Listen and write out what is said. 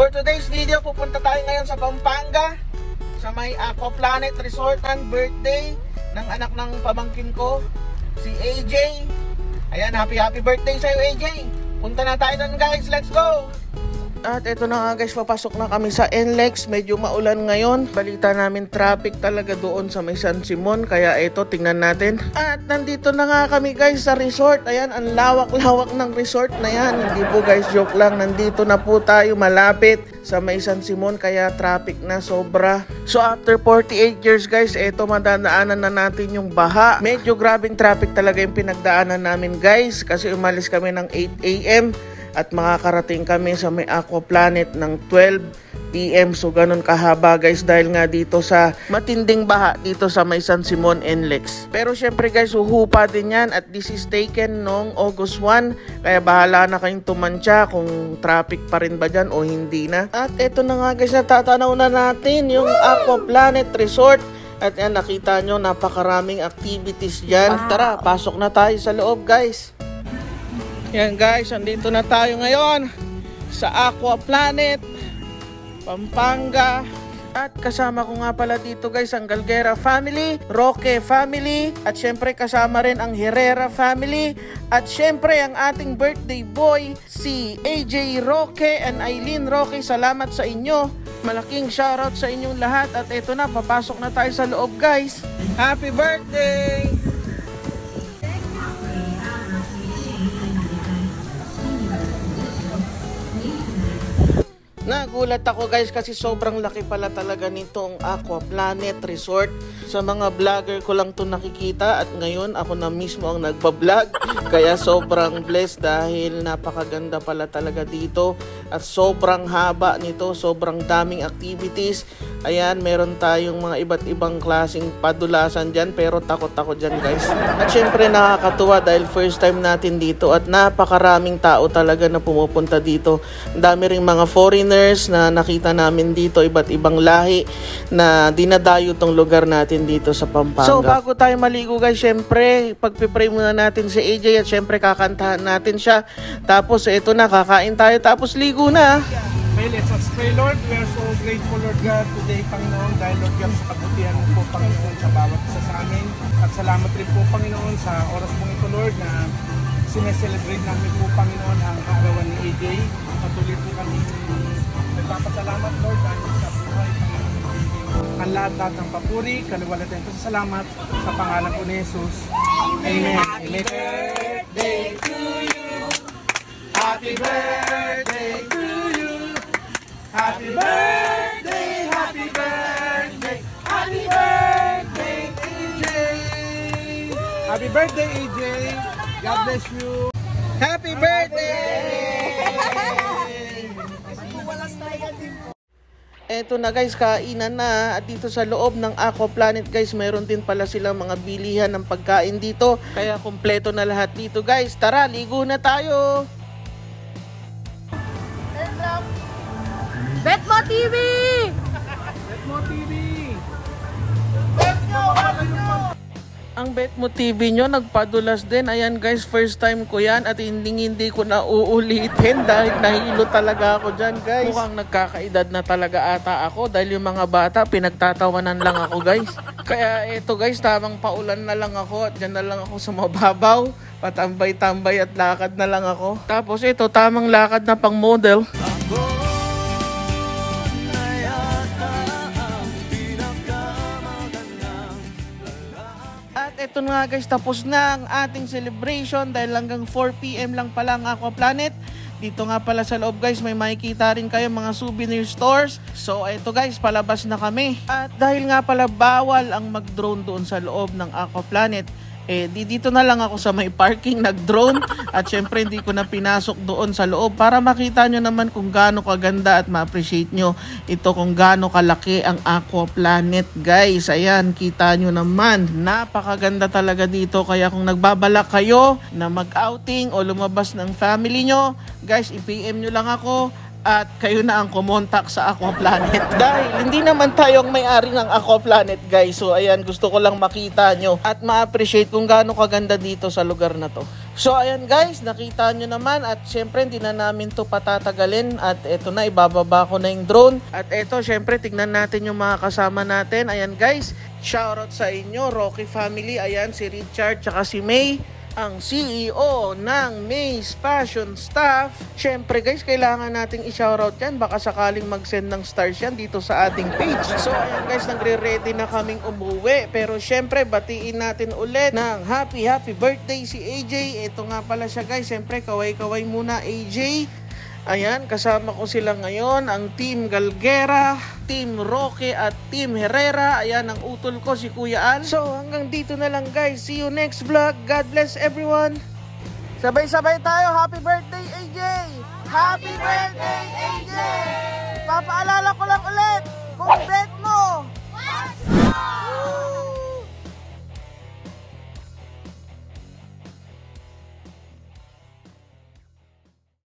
For today's video, pupunta tayo ngayon sa Pampanga sa may Aqua Planet Resort and birthday ng anak ng pamangkin ko, si AJ. Ayan, happy birthday sa'yo, AJ. Punta na tayo doon, guys. Let's go! At eto na nga guys, papasok na kami sa NLEX. Medyo maulan ngayon. Balita namin traffic talaga doon sa may San Simon. Kaya eto, tingnan natin. At nandito na nga kami guys sa resort. Ayan, ang lawak-lawak ng resort na yan. Hindi po guys, joke lang. Nandito na po tayo malapit sa may San Simon. Kaya traffic na sobra. So after 48 years guys, eto madadaanan na natin yung baha. Medyo grabing traffic talaga yung pinagdaanan namin guys. Kasi umalis kami ng 8 AM. At makakarating kami sa may Aqua Planet ng 12 PM. So ganun kahaba guys dahil nga dito sa matinding baha dito sa may San Simon NLEX. Pero syempre guys, uhupa din yan at this is taken noong August 1. Kaya bahala na kayong tumantya kung traffic pa rin ba dyan o hindi na. At eto na nga guys, natatanaw na natin yung Aqua Planet Resort. At yan, nakita nyo napakaraming activities dyan. At tara, pasok na tayo sa loob guys. Yan guys, andito na tayo ngayon sa Aqua Planet, Pampanga. At kasama ko nga pala dito guys ang Galguera family, Roque family, at syempre kasama rin ang Herrera family. At syempre ang ating birthday boy, si AJ Roque and Eileen Roque. Salamat sa inyo. Malaking shoutout sa inyong lahat. At eto na, papasok na tayo sa loob guys. Happy birthday! Nagulat ako guys kasi sobrang laki pala talaga nitong Aqua Planet Resort. Sa mga vlogger ko lang to nakikita at ngayon ako na mismo ang nagbablog. Kaya sobrang blessed dahil napakaganda pala talaga dito. At sobrang haba nito, sobrang daming activities. Ayan, meron tayong mga iba't ibang klaseng padulasan dyan pero takot ako dyan guys. At syempre nakakatuwa dahil first time natin dito at napakaraming tao talaga na pumupunta dito. Ang dami ring mga foreigners na nakita namin dito, iba't ibang lahi na dinadayo tong lugar natin dito sa Pampanga. So bago tayo maligo guys, syempre pagpipray muna natin si AJ at syempre kakantahan natin siya. Tapos ito na, kakain tayo tapos ligo na. Okay, let's pray Lord. We are so grateful Lord God today Panginoon dahil Lord God sa kabutihan mo po Panginoon sa bawat isa sa amin. At salamat rin po Panginoon sa oras po ito Lord na sineselebrate namin po Panginoon ang kaarawan ni AJ. Patuloy po kami nagpapasalamat Lord dahil sa buhay Panginoon. Ang lahat ng papuri, kaluwalhatian at salamat sa pangalan po ni Jesus. Amen. Amen. Birthday to you. Happy birthday to you. Happy birthday, happy birthday, happy birthday AJ. Happy birthday AJ. God bless you. Happy birthday! Eto na guys, kainan na. At dito sa loob ng Aqua Planet guys, meron din pala silang mga bilihan ng pagkain dito. Kaya kumpleto na lahat dito guys. Tara, ligo na tayo! Betmo TV! Betmo TV! Ang Betmo TV nyo nagpadulas din. Ayan guys, first time ko yan at hindi ko na uulitin dahil nahilo talaga ako dyan guys. Mukhang nagkakaedad na talaga ata ako dahil yung mga bata pinagtatawanan lang ako guys. Kaya eto guys, tamang paulan na lang ako at dyan na lang ako sa mababaw. Patambay-tambay at lakad na lang ako. Tapos ito, tamang lakad na pang model. Ito na guys, tapos na ang ating celebration dahil hanggang 4 PM lang pala ang Aqua Planet. Dito nga pala sa loob guys, may makikita rin kayo mga souvenir stores. So ito guys, palabas na kami. At dahil nga pala bawal ang mag-drone doon sa loob ng Aqua Planet, dito na lang ako sa may parking nag-drone. At syempre hindi ko na pinasok doon sa loob para makita nyo naman kung gaano kaganda at ma-appreciate nyo ito kung gaano kalaki ang Aqua Planet guys. Ayan, kita nyo naman, napakaganda talaga dito. Kaya kung nagbabalak kayo na mag-outing o lumabas ng family nyo guys, i-PM nyo lang ako at kayo na ang kumontak sa Aqua Planet. Dahil hindi naman tayo ang may-ari ng Aqua Planet guys. So ayan, gusto ko lang makita nyo at ma-appreciate kung gaano kaganda dito sa lugar na to. So ayan guys, nakita nyo naman at syempre hindi na namin to patatagalin at eto na, ibababa ko na yung drone. At eto syempre tignan natin yung mga kasama natin. Ayan guys, shoutout sa inyo Rocky family. Ayan si Richard tsaka si May, ang CEO ng May's Fashion Staff. Syempre guys, kailangan nating i-shoutout yan. Baka sakaling mag-send ng stars yan dito sa ating page. So ayan guys, nagre-ready na kaming umuwi. Pero syempre, batiin natin ulit ng happy birthday si AJ. Ito nga pala siya guys. Syempre, kaway-kaway muna AJ. Ayan, kasama ko sila ngayon, ang Team Galguera, Team Roque at Team Herrera. Ayan, ang utol ko si Kuya Al. So, hanggang dito na lang guys. See you next vlog. God bless everyone. Sabay-sabay tayo. Happy birthday, AJ! Happy birthday, AJ! Papaalala ko lang ulit, kung bet